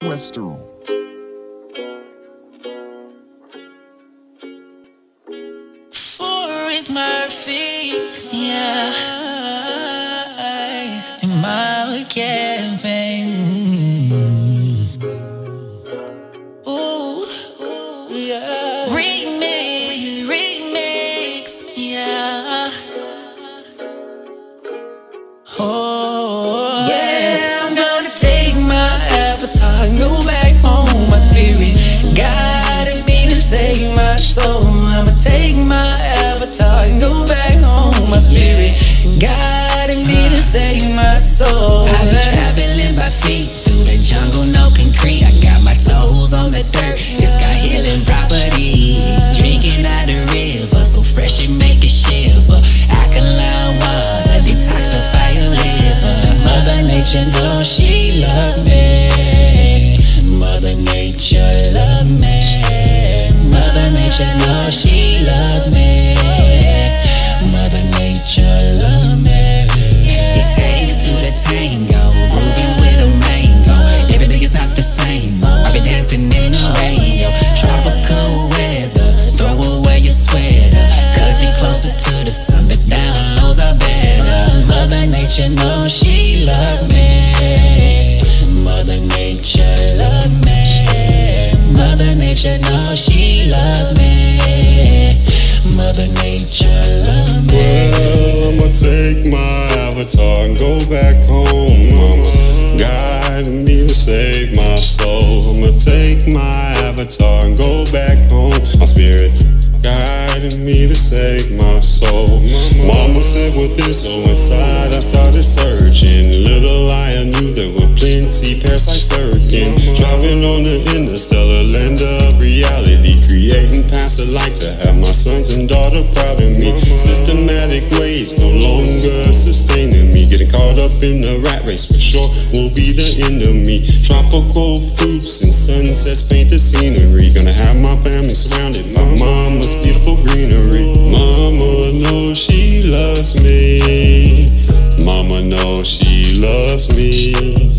Western. Forrest Murphy, yeah, in my campaign. Ooh, yeah. Remix, yeah. Oh, yeah. I'm gonna take my avatar and go back home. My spirit guided me to save my soul. I'ma take my avatar and go back home. My spirit guided me to save my soul. I've been traveling by feet through the jungle, no concrete. I got my toes on the dirt. It's got healing properties. Drinking out the river, so fresh it make it shiver. Alkaline water, detoxify your liver. Mother Nature knows she love me. Mother Nature love me. Mother Nature knows she love me. Mother Nature love me. It takes two to tango, grooving with a mango. Every day is not the same. I've been dancing in the rain, yo. Tropical weather, throw away your sweater, cause it closer to the sun, the down lows are better. Mother Nature knows she love me. Mother Nature love me. Mother Nature knows she love me. Mother Nature love me. Well, I'ma take my avatar and go back home. Mama guided me to save my soul. I'ma take my avatar and go back home. My spirit guided me to save my soul. Mama said with this so inside I started searching. Little I knew there were plenty parasites lurking. Driving on the interstellar land of reality, creating paths of light to have my sons and daughter proud of me. Systematic ways no longer sustaining me. Getting caught up in the rat race for sure will be the end of me. Tropical fruits and sunsets paint the scenery. Gonna have my family surrounded by mama's beautiful greenery. Mama knows she loves me. Mama knows she loves me.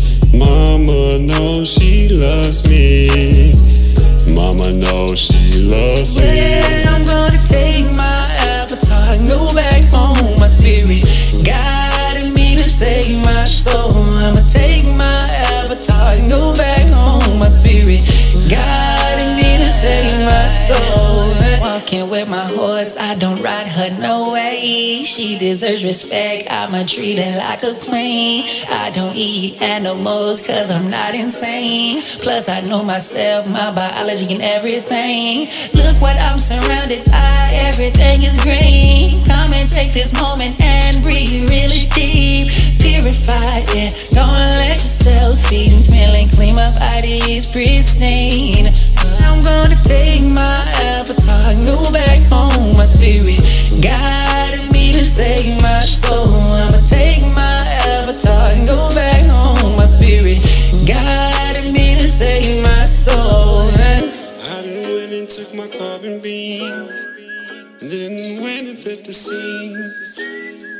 Mama knows she loves me. Mama knows she loves me. Yeah, I'm gonna take my avatar and go back home. My spirit guided me to save my soul. I'ma take my avatar and go back home. My spirit guided me to save my soul. Walking with my horse, I don't ride her no way. She deserves respect, I'ma treat her like a queen. I don't eat animals cause I'm not insane. Plus I know myself, my biology and everything. Look what I'm surrounded by, everything is green. Come and take this moment and breathe really deep. Purified air, gonna let yourselves feed and feeling clean. My body is pristine. I'm gonna take my avatar and go back home. My spirit guided me to save my soul. I'ma take my avatar and go back home. My spirit guided me to save my soul. I done went and took my carbon beam, and then went and fit the scene.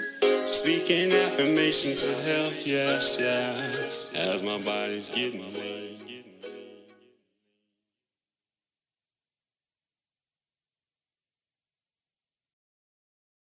Speaking affirmations of health, yes, yeah, as my body's getting lean.